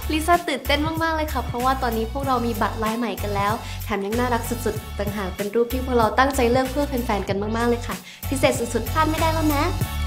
ลิซ่าตื่นเต้นมากๆเลยค่ะเพราะว่าตอนนี้พวกเรามีบัตรลายใหม่กันแล้วแถมยังน่ารักสุดๆต่างหากเป็นรูปที่พวกเราตั้งใจเลือกเพื่อแฟนๆกันมากๆเลยค่ะพิเศษสุดๆพลาดไม่ได้แล้วนะ